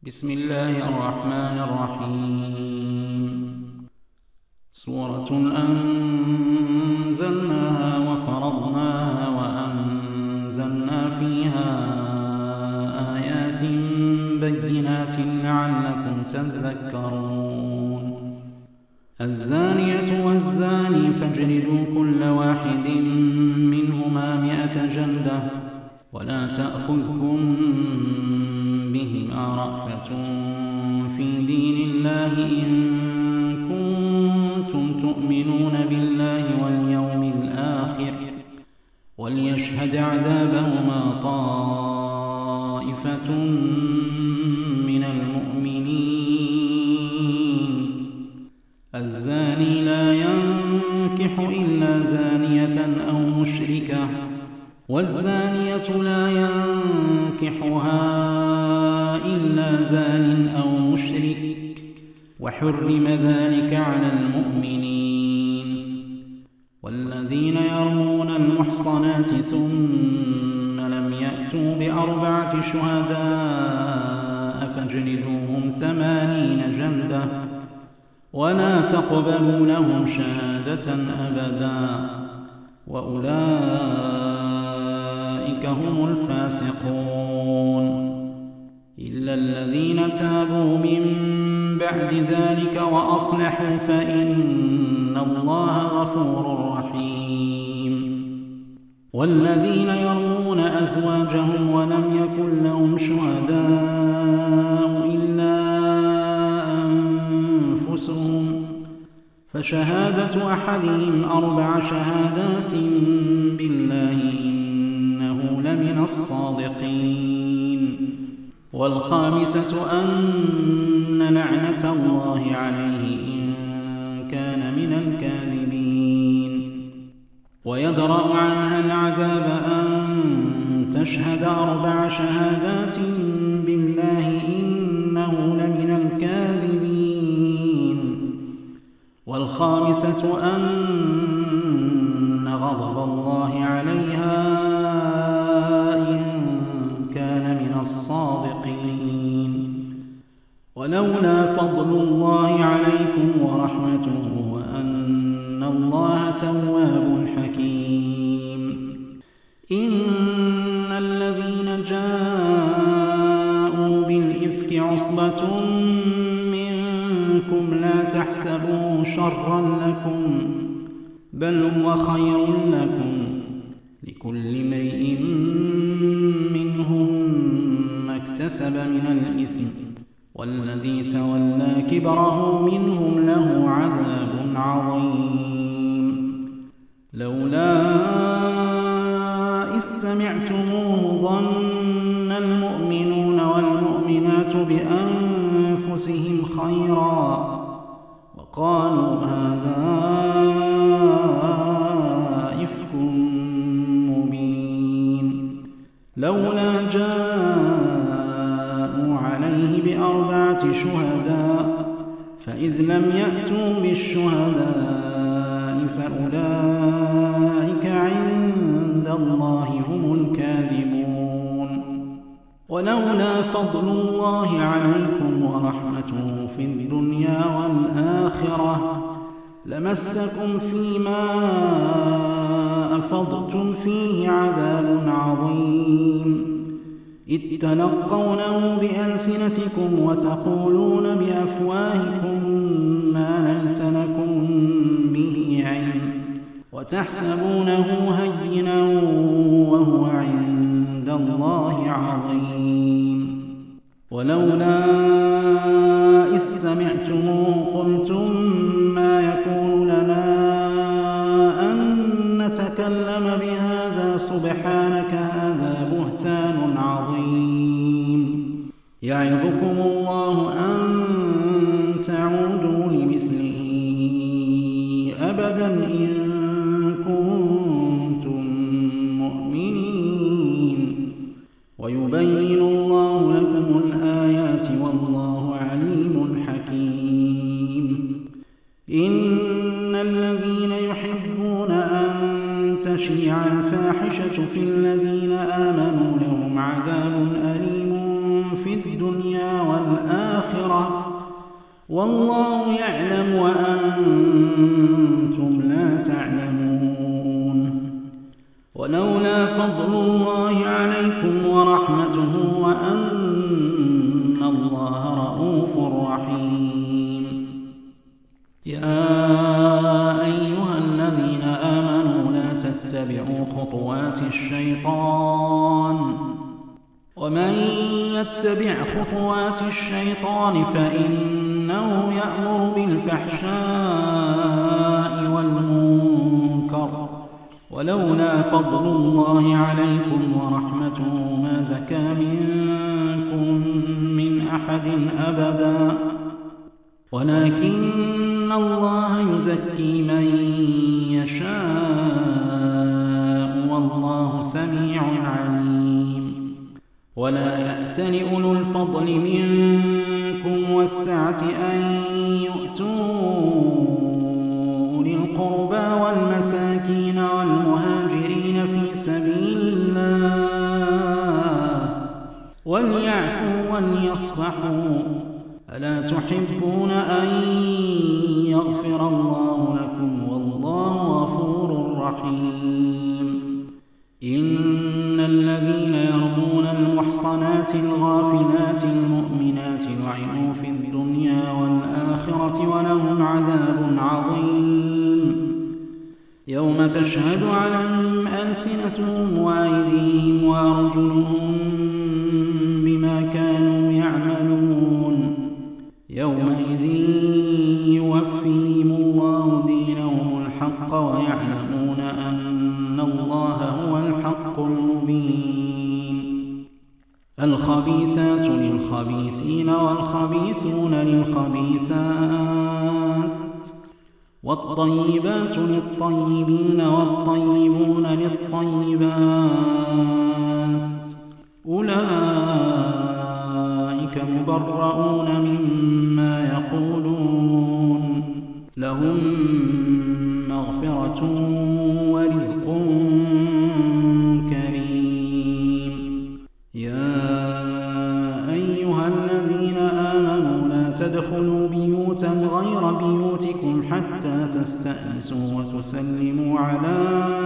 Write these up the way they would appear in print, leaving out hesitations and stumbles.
بسم الله الرحمن الرحيم. سورة أنزلناها وفرضناها وأنزلنا فيها آيات بينات لعلكم تذكرون. الزانية والزاني فاجلدوا كل واحد منهما 100 جلدة ولا تأخذكم بهما رأفة في دين الله إن كنتم تؤمنون بالله واليوم الآخر وليشهد عذابهما طائفة من المؤمنين. الزاني لا ينكح إلا زانية أو مشركة والزانية لا ينكحها إلا زان أو مشرك وحرم ذلك على المؤمنين. والذين يرمون المحصنات ثم لم يأتوا ب4 شهداء فاجلدوهم 80 جلدة ولا تقبلوا لهم شهادة أبدا وأولئك هم الفاسقون. إلا الذين تابوا من بعد ذلك وأصلحوا فإن الله غفور رحيم. والذين يرمون أزواجهم ولم يكن لهم شهداء إلا أنفسهم فشهادة أحدهم 4 شهادات بالله إنه لمن الصادقين. والخامسة أن لعنة الله عليه إن كان من الكاذبين. ويدرأ عنها العذاب أن تشهد 4 شهادات بالله إنه لمن الكاذبين. والخامسة أن غضب الله عليها إن كان من الصادقين. ولولا فضل الله عليكم ورحمته وأن الله تواب حكيم. إن الذين جاءوا بالإفك عصبة منكم لا تحسبوه شرا لكم بل هو خير لكم لكل امرئ منهم ما اكتسب من الإثم والذي تولى كبره منهم له عذاب عظيم. لولا إذ سمعتموه ظن المؤمنون والمؤمنات بأنفسهم خيرا وقالوا هذا إفك مبين. لولا جاءوا عليه ب4 شهداء فإذ لم يأتوا بالشهداء فأولئك عند الله هم الكاذبون. ولولا فضل الله عليكم ورحمته في الدنيا والآخرة لمسكم فيما أفضتم فيه عذاب عظيم إذ تلقونه بألسنتكم وتقولون بأفواهكم ما ليس لكم به علم وتحسبونه هينا وهو عند الله عظيم. ولولا إذ سمعتموه قلتم ما يكون لنا أن نتكلم بهذا سبحانك هذا بهتان عظيم. يعظكم الله أن تعودوا لمثله أبدا إن كنتم مؤمنين. ويبين الله لكم الآيات والله عليم حكيم. إن الذين يحبون أن تشيع الفاحشة في الذين آمنوا لهم عذاب أليم في الدنيا والآخرة والله يعلم وأنتم لا تعلمون. ولولا فضل الله عليكم ورحمته وأن الله رءوف رحيم. يا أيها الذين آمنوا لا تتبعوا خطوات الشيطان ومن يتبع خطوات الشيطان فإنه يأمر بالفحشاء والمنكر ولولا فضل الله عليكم ورحمته ما زكى منكم من أحد أبدا ولكن الله يزكي من يشاء والله سميع عليم. ولا يأتل أولو الفضل منكم والسعة أن يؤتوا أولي القربى والمساكين والمهاجرين في سبيل الله وليعفوا وليصفحوا ألا تحبون أن يغفر الله لكم والله غفور رحيم. إن الذين يرمون المحصنات الغافلات المؤمنات لعنوا في الدنيا والآخرة ولهم عذاب عظيم يوم تشهد عليهم ألسنتهم وأيديهم وأرجلهم بما كانوا يعملون يومئذ يوفيهم الله دينهم الحق ويعلمون أن الله هو الحق المبين. الخبيثات للخبيثين والخبيثون للخبيثات والطيبات للطيبين والطيبون للطيبات أولئك مبرؤون مما يقولون لهم مغفرة ورزق كريم. يا أيها الذين آمنوا لا تدخلوا بيوتا غير بيوتكم حتى تستأنسوا وتسلموا على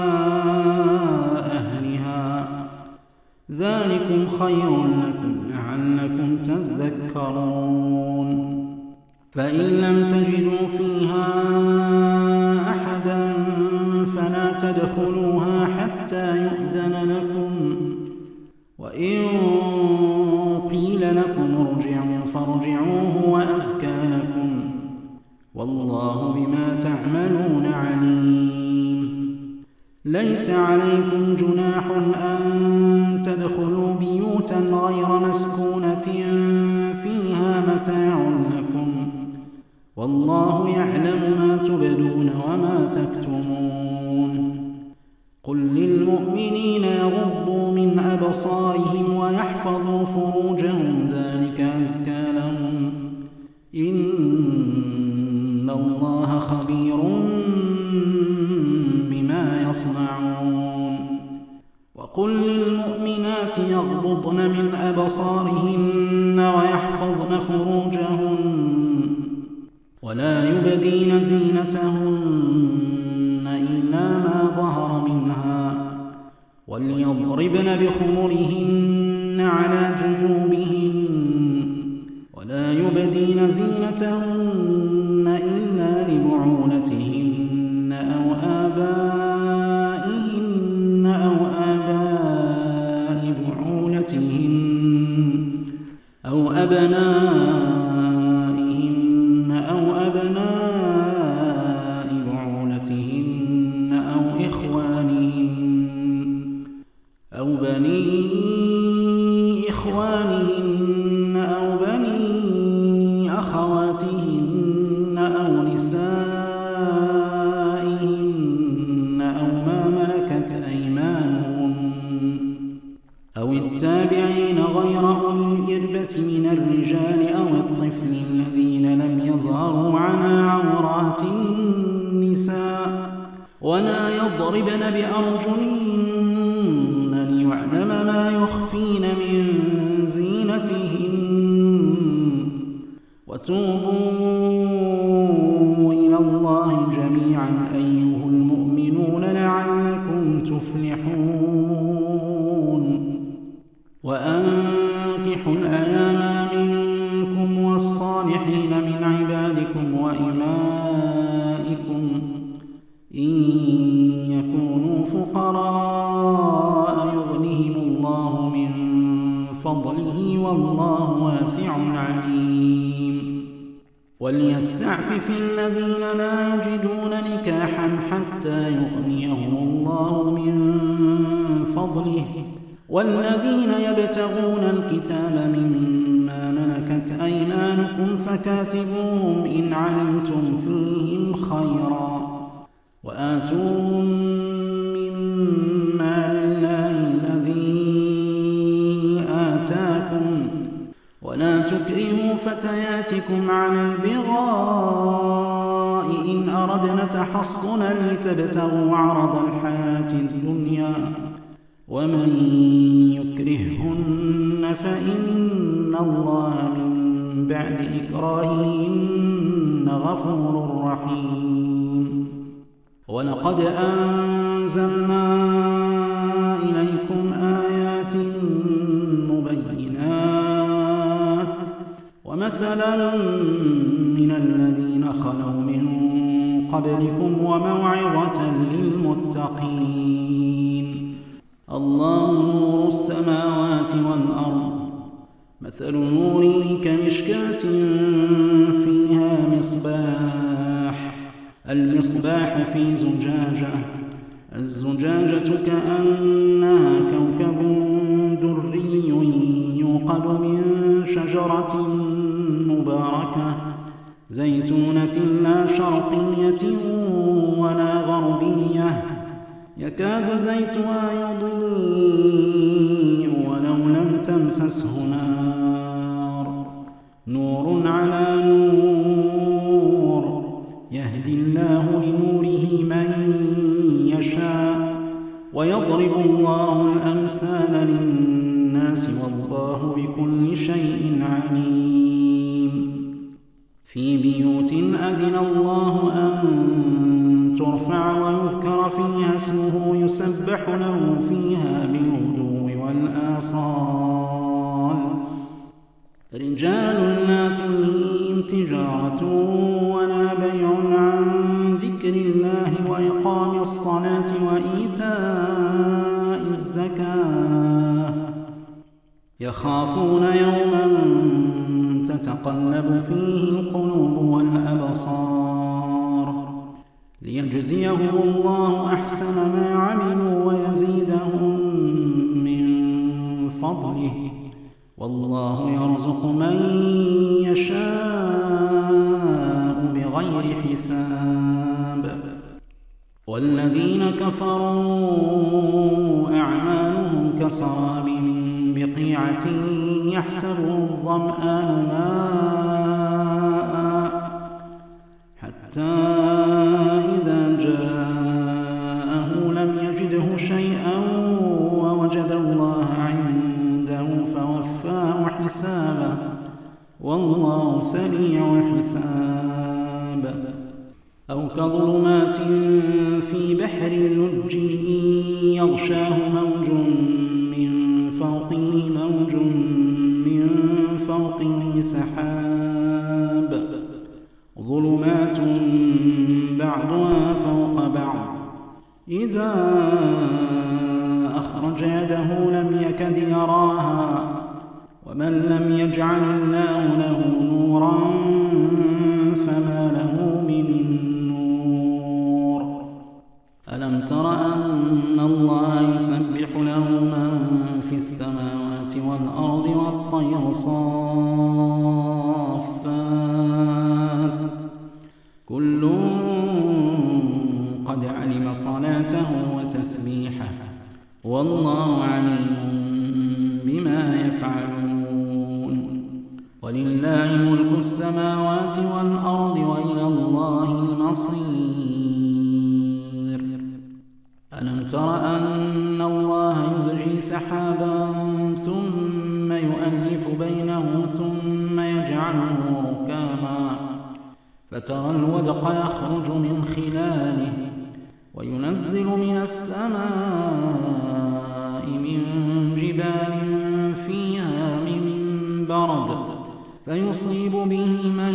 أهلها ذلكم خير لكم لعلكم تذكرون. فإن لم تجدوا فيها أحدا فلا تدخلوها حتى يؤذن لكم وإن قيل لكم ارجعوا فارجعوا هو أزكى لكم والله بما تعملون عليم. ليس عليكم جناح أن تدخلوا بيوتا غير مسكونة فيها متاع لكم والله يعلم ما تبدون وما تكتمون. قل للمؤمنين يغضوا من أبصارهم ويحفظوا فروجهم ذلك أزكى لهم إن الله خبير بما يصنعون. وقل للمؤمنات يغضضن من أبصارهن ويحفظن فروجهن ولا يبدين زينتهن إلا ما ظهر منها وليضربن بخمرهن على جيوبهن ولا يبدين زينتهن إلا لبعولتهن أو آبائهن أو آباء بعولتهن أو أبنائهن أو أبناء بعولتهن أو إخوانهن أو بني إخوانهن أو بني أخواتهن أو نسائهن أو ما ملكت أيمانهن أو التابعين غير أولي الإربة من الرجال أو الطفل الذين لم يظهروا على عورات النساء ولا يضربن بأرجلهن ليعلم ما يخفين من زينتهن تفلحون وأنكحوا الأيام منكم والصالحين من عبادكم وإمائكم إن يكونوا فقراء يغنهم الله من فضله والله واسع عليم وليستعفف الذين لا يجدون نكاحا حتى يغنيهم الله من فضله والذين يبتغون الكتاب مما ملكت أيمانكم فكاتبوهم إن علمتم فيهم خيرا وآتوهم مما لله الذي آتاكم ولا تكرهوا فتياتكم على البغاء إن أردنا تحصنا لتبتغوا عرض الحياة الدنيا ومن يكرههن فإن الله من بعد إكراههن غفور رحيم ولقد أنزلنا إليكم آيات مبينات ومثلا من الذين خلوا من قبلكم وموعظة للمتقين الله نور السماوات والأرض مثل نوره كمشكاة فيها مصباح المصباح في زجاجة الزجاجة كأنها كوكب دري يوقد من شجرة مباركة زيتونة لا شرقية ولا غربية يكاد زيتها يضيء ولو لم تمسسه نار نور على نور يهدي الله لنوره من يشاء ويضرب الله الأمثال للناس والله بكل شيء عليم في بيوت أذن الله أن ترفع ويذكر فيها اسمه يسبح له فيها بالغدو والآصال رجال لا تلهيهم تجارة ولا بيع عن ذكر الله وإقام الصلاة وإيتاء الزكاة يخافون يوما تتقلب فيه القلوب والأبصار ليجزيهم الله أحسن ما عملوا ويزيدهم من فضله والله يرزق من يشاء بغير حساب والذين كفروا أعمالهم كسراب بقيعة يحسبه الظمآن ماء حتى إذا جاءه لم يجده شيئا ووجد الله عنده فوفاه حسابه والله سريع الحساب أو كظلمات في بحر لج يغشاه موج من فوقه موج من فوقه سحاب ظلمات بعضها فوق بعض إذا أخرج يده لم يكد يراها ومن لم يجعل الله له نورا فما له من نور ألم تر أن الله يسبح له من في السماوات والأرض والطير صافات كل قد علم صلاته وتسبيحه والله عليم بما يفعلون ولله ملك السماوات والأرض وإلى الله المصير ألم تر أن الله يزجي سحابا ثم يؤلف بينه ثم يجعله ركاما فترى الودق يخرج من خلاله وينزل من السماء من جبال فيها من برد فيصيب به من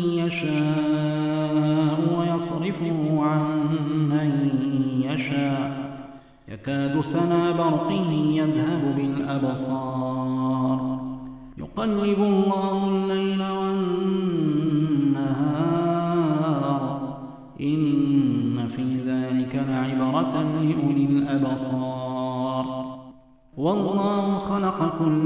يشاء ويصرفه عن من يشاء يكاد سنا برقه يذهب بالأبصار يقلب الله الليل والنهار إن في ذلك لعبرة لأولي الأبصار والله خلق كل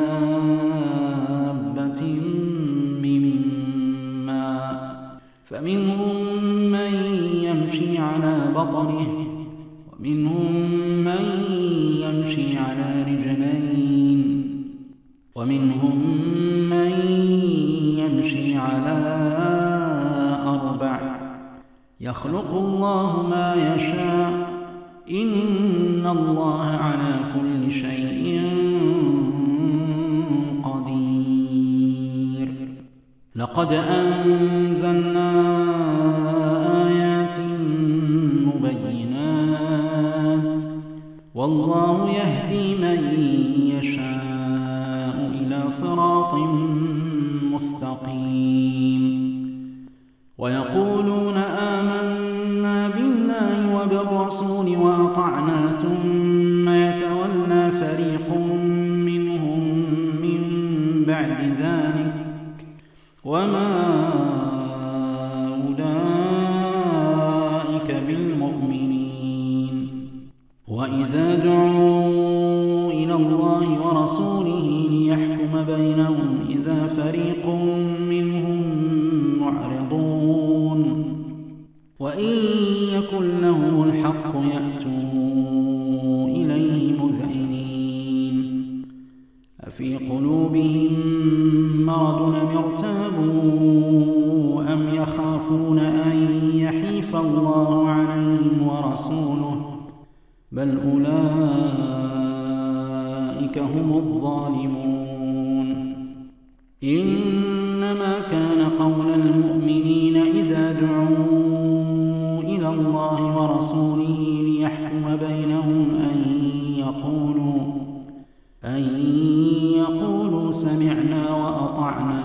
دابة من ماء فمنهم من يمشي على بطنه ومنهم من يمشي على رجلين ومنهم من يمشي على 4 يخلق الله ما يشاء إن الله على كل شيء قدير لقد أنزلنا آيات مبينات والله يهدي من يشاء إلى صراط مستقيم ويقولون آمنا بالله وبالرسول وأطعنا ثم يتولى فريق منهم من بعد ذلك وما أولئك بالمؤمنين وإذا دعوا إلى الله ورسوله ليحكم بينهم إذا فريق منهم معرضون وإن يكن لهم الحق يأتوا إليه مذعنين أفي قلوبهم مرض أم ارتابوا أم يخافون أن يحيف الله عليهم ورسوله بل أولئك هم الظالمون إنما كان قول المؤمنين إذا دعوا إلى الله ورسوله ليحكم بينهم أن يقولوا سمعنا وأطعنا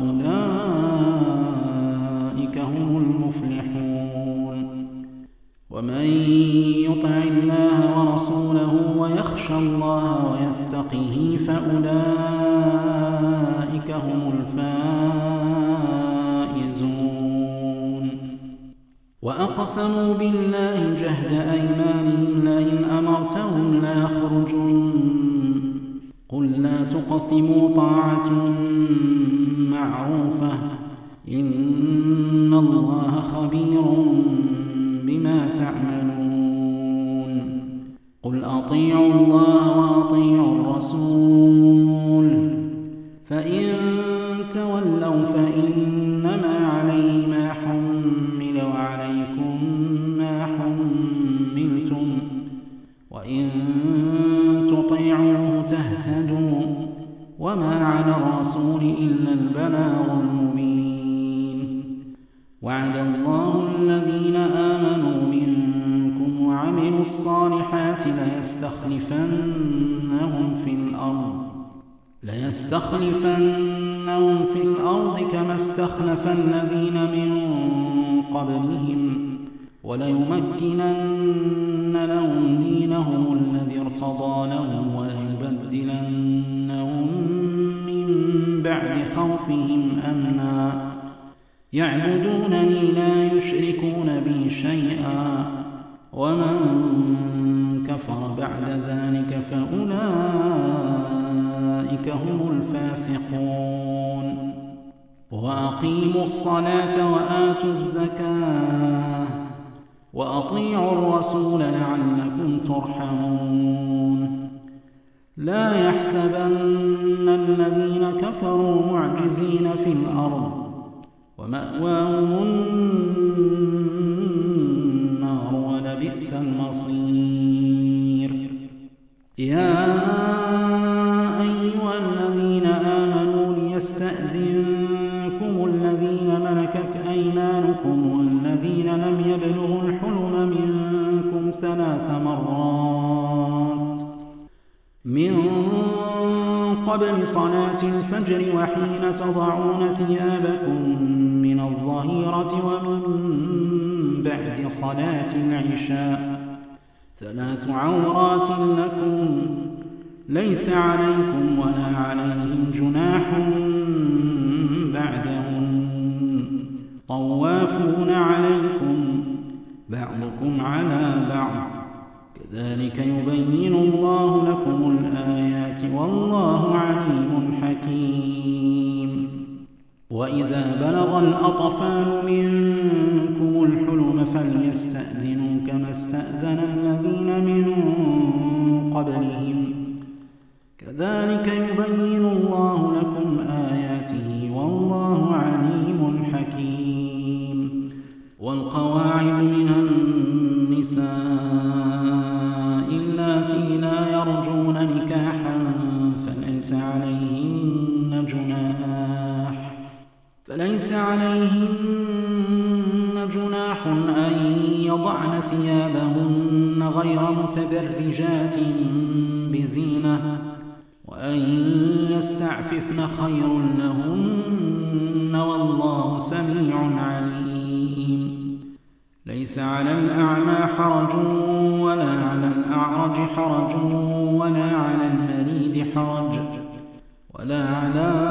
وأولئك هم المفلحون ومن يطع الله ورسوله ويخشى الله ويتقه فأولئك هم الفائزون وأقسموا بالله جهد أيمانهم لئن أمرتهم لا يخرجون قل لا تقسموا طاعة معروفة إن الله خبير بما تعملون قل أطيعوا الله وأطيعوا الرسول فإن تولوا فإنما عليه ما حمل وعليكم ما حملتم وإن تطيعوه تهتدوا وما على الرسول إلا البلاغ المبين وعد الله الذين آمنوا منكم وعملوا الصالحات ليستخلفنهم في الأرض كما استخلف الذين من قبلهم وليمكنن لهم دينهم الذي ارتضى لهم وليبدلنهم من بعد خوفهم أمنا يعبدونني لا يشركون بي شيئا ومن كفر بعد ذلك فأولئك هم الفاسقون وأقيموا الصلاة وآتوا الزكاة وأطيعوا الرسول لعلكم ترحمون لا يحسبن الذين كفروا معجزين في الأرض ومأواهم النار ولبئس المصير يا أيها الذين آمنوا ليستأذنكم الذين ملكت أيمانكم والذين لم يبلغوا الحلم منكم من قبل صلاة الفجر وحين تضعون ثيابكم من الظهيرة ومن بعد صلاة العشاء 3 عورات لكم ليس عليكم ولا عليهم جناح بعدهم طوافون عليكم بعضكم على بعض كذلك يبين الله لكم الآيات والله عليم حكيم. وإذا بلغ الأطفال منكم الحلم فليستأذنوا كما استأذن الذين من قبلهم كذلك يبين الله لكم آياته والله عليم حكيم. والقواعد من النساء اللاتي لا يرجون نكاحا فليس عليهن جناح أن يضعن ثيابهن غير متبرجات بزينة وأن يستعففن خير لهن والله سميع عليم. ليس على الأعمى حرج ولا على الأعرج حرج ولا على المريض حرج ولا على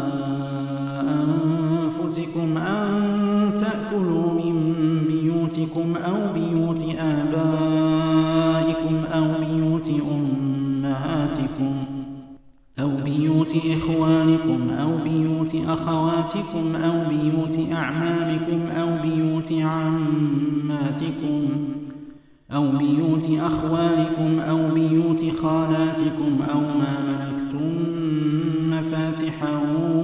أنفسكم أن تأكلوا من بيوتكم أو بيوت آبائكم أو بيوت أمهاتكم أو بيوت إخوانكم أو بيوت أخواتكم أو بيوت أعمامكم أو بيوت عماتكم أو بيوت أخوالكم أو بيوت خالاتكم أو ما ملكتم مفاتحه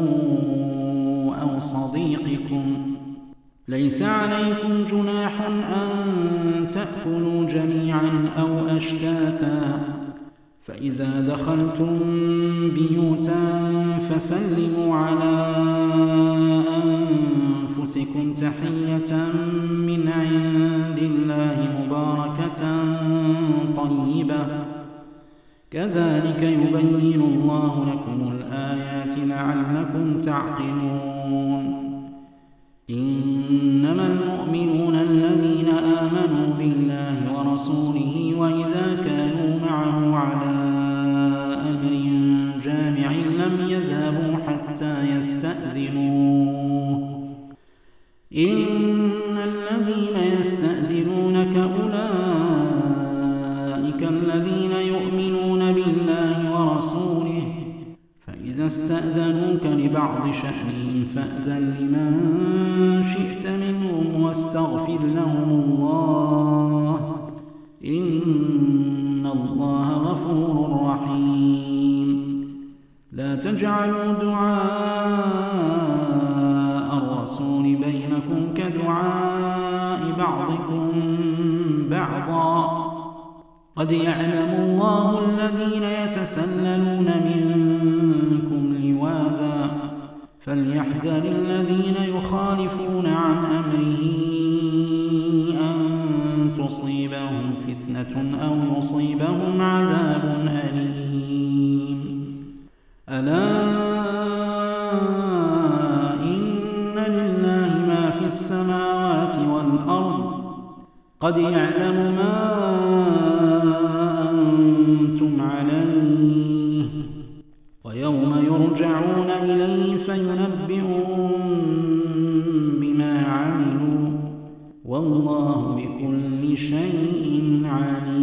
أو صديقكم. ليس عليكم جناح أن تأكلوا جميعا أو أشتاتا فإذا دخلتم بيوتا فسلموا على أنفسكم تحية من عند الله مباركة طيبة كذلك يبين الله لكم الآيات لعلكم تعقلون. إنما المؤمنون الذين آمنوا بالله ورسوله وإذا كانوا معه على أمر جامع لم يذهبوا حتى يستأذنوه إن الذين يستأذنونك أولئك الذين يؤمنون بالله ورسوله فإذا استأذنوك لبعض شأنهم فأذن لمن شئت منهم واستغفر لهم الله إن الله غفور رحيم. لا تجعلوا دعاء الرسول بينكم كدعاء بعضكم بعضا قد يعلم الله الذين يتسللون منكم لواذا فليحذر الذين يخالفون عن أمره أن تصيبهم فتنة أو يصيبهم عذاب أليم. ألا إن لله ما في السماوات والأرض قد يعلم ما أنتم عليه ويوم يرجعون إليه فينبئهم بما عملوا والله بكل شيء عليم.